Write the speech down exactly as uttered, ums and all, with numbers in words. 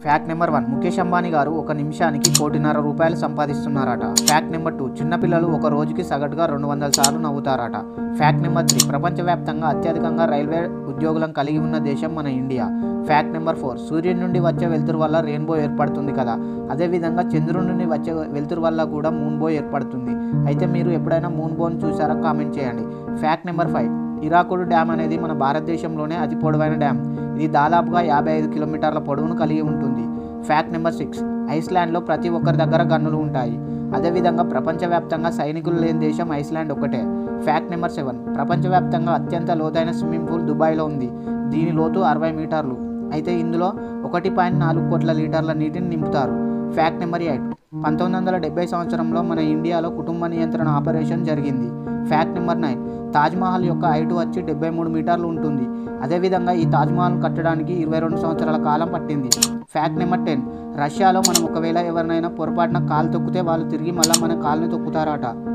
Fact number one, Mukesh Ambani గారు ఒక నిమిషానికి కోటిన్నర రూపాయలు సంపాదిస్తున్నారట. ఫ్యాక్ట్ నెంబర్ టూ, చిన్నపిల్లలు ఒక రోజుకి సగటుగా రెండు వందల సార్లు నవ్వుతారట. ఫ్యాక్ట్ నెంబర్ త్రీ, ప్రపంచవ్యాప్తంగా అత్యధికంగా రైల్వే ఉద్యోగులను కలిగి ఉన్న దేశం మన ఇండియా. ఫ్యాక్ట్ నెంబర్ ఫోర్, సూర్యుడి నుండి వచ్చే వెలుతురు వల్ల రెయిన్బో ఏర్పడుతుంది కదా, అదేవిధంగా చంద్రుడి నుండి వచ్చే వెలుతురు వల్ల కూడా మూన్ బో ఏర్పడుతుంది. అయితే మీరు ఎప్పుడైనా మూన్ బోని చూసారా? కామెంట్ చేయండి. Fact number five, Hirakud dam అనేది మన భారతదేశంలోనే అతి పొడవైన డ్యామ్. ఇది దాదాపుగా యాభై ఐదు కిలోమీటర్ల పొడవును కలిగి ఉంటుంది. ఫ్యాక్ట్ నెంబర్ సిక్స్, ఐస్లాండ్లో ప్రతి ఒక్కరి దగ్గర గన్నులు ఉంటాయి. అదేవిధంగా ప్రపంచవ్యాప్తంగా సైనికులు లేని దేశం ఐస్లాండ్ ఒక్కటే. ఫ్యాక్ట్ నెంబర్ సెవెన్, ప్రపంచవ్యాప్తంగా అత్యంత లోతైన స్విమ్మింగ్ పూల్ దుబాయ్లో ఉంది. దీని లోతు అరవై మీటర్లు. అయితే ఇందులో ఒకటి పాయింట్ నాలుగు కోట్ల లీటర్ల నీటిని నింపుతారు. ఫ్యాక్ట్ నెంబర్ ఎయిట్, పంతొమ్మిది వందల డెబ్బై సంవత్సరంలో మన ఇండియాలో కుటుంబ నియంత్రణ ఆపరేషన్ జరిగింది. ఫ్యాక్ట్ నెంబర్ నైన్, తాజ్మహల్ యొక్క హైటు వచ్చి డెబ్బై మూడు మీటర్లు ఉంటుంది. అదేవిధంగా ఈ తాజ్మహల్ కట్టడానికి ఇరవై రెండు సంవత్సరాల కాలం పట్టింది. ఫ్యాక్ట్ నెంబర్ టెన్, రష్యాలో మనం ఒకవేళ ఎవరినైనా పొరపాటున కాలు తొక్కితే వాళ్ళు తిరిగి మళ్ళీ మన కాలుని తొక్కుతారట.